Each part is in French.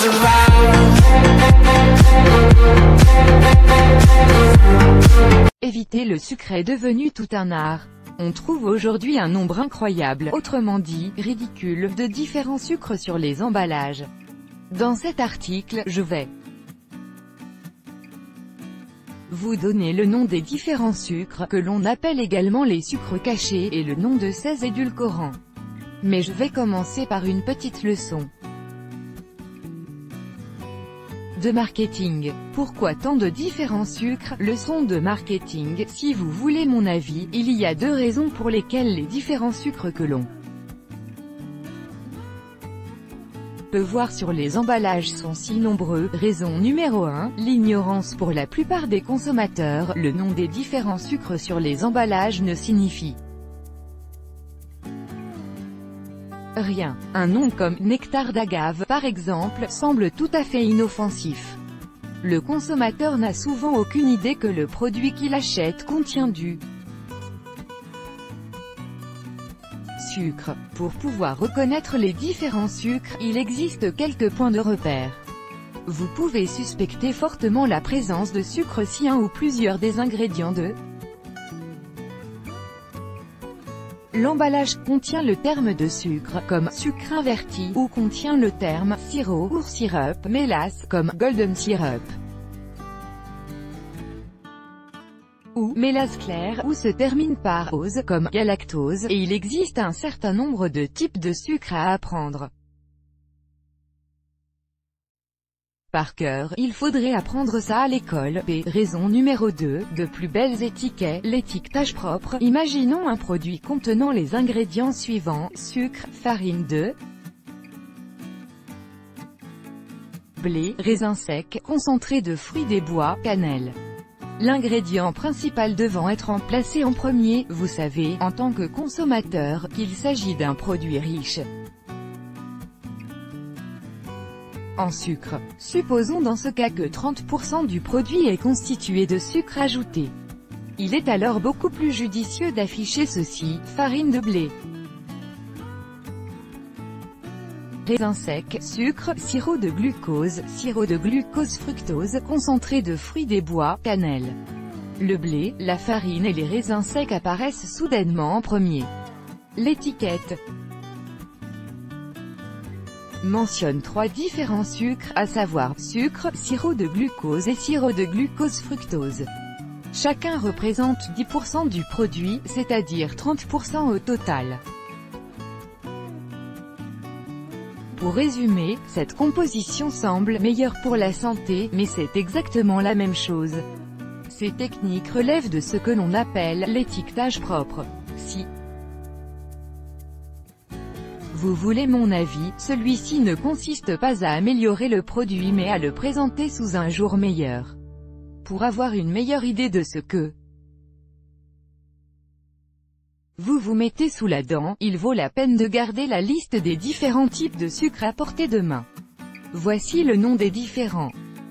Éviter le sucre est devenu tout un art. On trouve aujourd'hui un nombre incroyable, autrement dit, ridicule, de différents sucres sur les emballages. Dans cet article, je vais vous donner le nom des différents sucres, que l'on appelle également les sucres cachés, et le nom de ces édulcorants. Mais je vais commencer par une petite leçon de marketing. Pourquoi tant de différents sucres? Leçon de marketing. Si vous voulez mon avis, il y a deux raisons pour lesquelles les différents sucres que l'on peut voir sur les emballages sont si nombreux. Raison numéro 1, l'ignorance pour la plupart des consommateurs. Le nom des différents sucres sur les emballages ne signifie rien. Un nom comme nectar d'agave, par exemple, semble tout à fait inoffensif. Le consommateur n'a souvent aucune idée que le produit qu'il achète contient du sucre. Pour pouvoir reconnaître les différents sucres, il existe quelques points de repère. Vous pouvez suspecter fortement la présence de sucre si un ou plusieurs des ingrédients de l'emballage contient le terme de sucre, comme sucre inverti, ou contient le terme sirop ou syrup, mélasse, comme golden syrup, ou mélasse claire, ou se termine par ose, comme galactose, et il existe un certain nombre de types de sucre à apprendre par cœur. Il faudrait apprendre ça à l'école. Raison numéro 2, de plus belles étiquettes, l'étiquetage propre. Imaginons un produit contenant les ingrédients suivants: sucre, farine de blé, raisin sec, concentré de fruits des bois, cannelle. L'ingrédient principal devant être placé en premier. Vous savez, en tant que consommateur, qu'il s'agit d'un produit riche en sucre. Supposons dans ce cas que 30% du produit est constitué de sucre ajouté. Il est alors beaucoup plus judicieux d'afficher ceci: farine de blé, raisin sec, sucre, sirop de glucose fructose, concentré de fruits des bois, cannelle. Le blé, la farine et les raisins secs apparaissent soudainement en premier. L'étiquette mentionne 3 différents sucres, à savoir sucre, sirop de glucose et sirop de glucose fructose. Chacun représente 10% du produit, c'est-à-dire 30% au total. Pour résumer, cette composition semble meilleure pour la santé, mais c'est exactement la même chose. Ces techniques relèvent de ce que l'on appelle l'étiquetage propre. Si vous voulez mon avis, celui-ci ne consiste pas à améliorer le produit mais à le présenter sous un jour meilleur. Pour avoir une meilleure idée de ce que vous mettez sous la dent, il vaut la peine de garder la liste des différents types de sucre à portée de main. Voici le nom des différents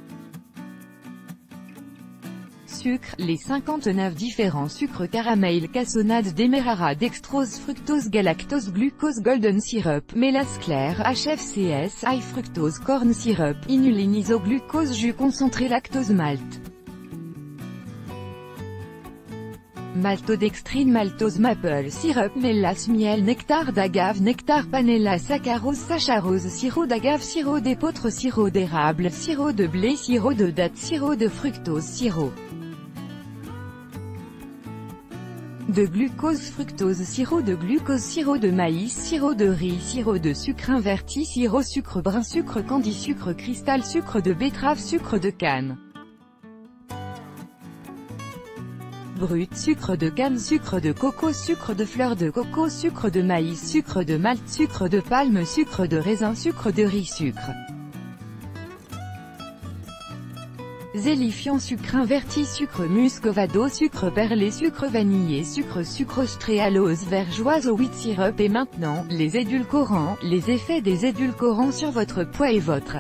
sucre, les 59 différents sucres: caramel, cassonade, démerara, dextrose, fructose, galactose, glucose, golden syrup, mélasse claire, HFCS, high fructose, corn syrup, inuline, isoglucose, jus concentré, lactose, malt, maltodextrine, maltose, maple syrup, mélasse, miel, nectar d'agave, nectar panela, saccharose, sacharose, sirop d'agave, sirop d'épeautre, sirop d'érable, sirop de blé, sirop de date, sirop de fructose, sirop de glucose, fructose, sirop de glucose, sirop de maïs, sirop de riz, sirop de sucre inverti, sirop sucre brun, sucre candi, sucre cristal, sucre de betterave, sucre de canne brut, sucre de canne, sucre de coco, sucre de fleur de coco, sucre de maïs, sucre de malt, sucre de palme, sucre de raisin, sucre de riz, sucre zélifiant, sucre inverti, sucre muscovado, sucre perlé, sucre vanillé, sucre sucrose, tréhalose, vergeoise, au wheat syrup. Et maintenant, les édulcorants, les effets des édulcorants sur votre poids et votre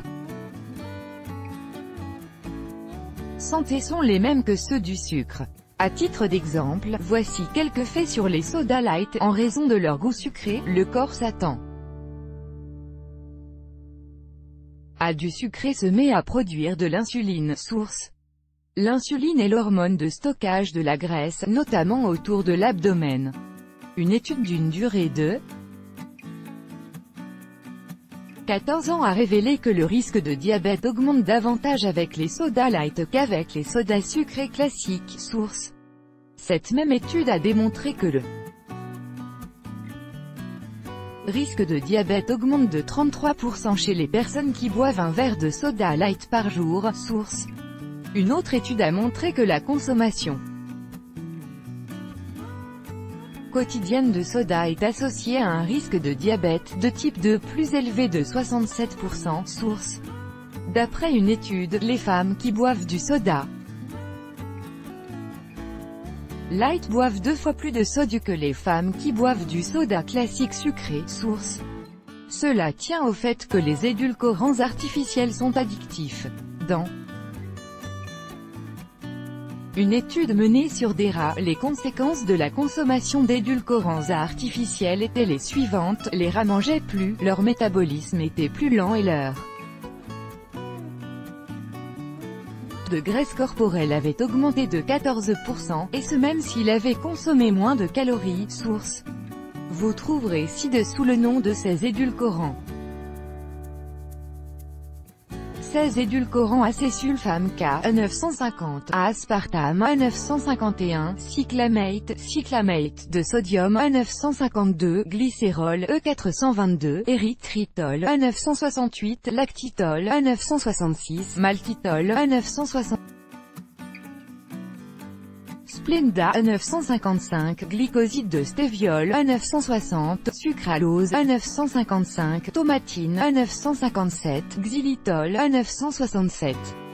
santé sont les mêmes que ceux du sucre. À titre d'exemple, voici quelques faits sur les sodas light. En raison de leur goût sucré, le corps s'attend A du sucré se met à produire de l'insuline. Source. L'insuline est l'hormone de stockage de la graisse, notamment autour de l'abdomen. Une étude d'une durée de 14 ans a révélé que le risque de diabète augmente davantage avec les sodas light qu'avec les sodas sucrés classiques. Source. Cette même étude a démontré que le risque de diabète augmente de 33% chez les personnes qui boivent un verre de soda light par jour. Source. Une autre étude a montré que la consommation quotidienne de soda est associée à un risque de diabète de type 2 plus élevé de 67%. Source. D'après une étude, les femmes qui boivent du soda light boivent 2 fois plus de soda que les femmes qui boivent du soda classique sucré. Source. Cela tient au fait que les édulcorants artificiels sont addictifs. Dans une étude menée sur des rats, les conséquences de la consommation d'édulcorants artificiels étaient les suivantes: les rats mangeaient plus, leur métabolisme était plus lent et leur de graisse corporelle avait augmenté de 14%, et ce même s'il avait consommé moins de calories. Source. Vous trouverez ci-dessous le nom de ces édulcorants. 16 édulcorants acésulfame K, E950, aspartame, E951, cyclamate de sodium, E952, glycérol, E422, érythritol, E968, lactitol, E966, maltitol, E960, Splenda, E955, glycoside de stéviol, E960, sucralose, E955, tomatine, E957, xylitol, E967.